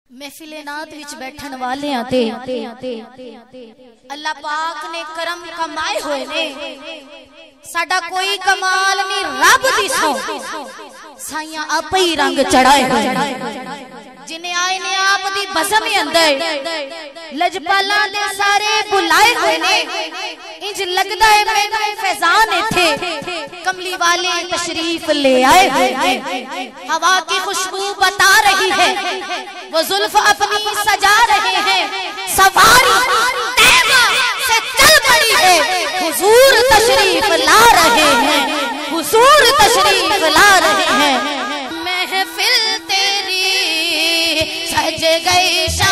महफिले नात विच बैठन वाले आते अल्लाह पाक ने करम कमाए हुए ने साडा कोई कमाल नहीं रब दी सौ साइया आप ही रंग चढ़ाए हुए जिन्हें आए ने आप दी बज़म अंदर लजपाला ने सारे बुलाए हुए ने इंज लगदा है मैनू फैजान इथे कमली वाले तशरीफ ले आए हुए हवा की खुशबू बता रही है वो जुल्फ अपनी सजा रहे हैं सवारी तैबा से चल पड़ी है हुजूर तशरीफ ला रहे हैं हुजूर तशरीफ ला रहे हैं महफिल तेरी सज गई।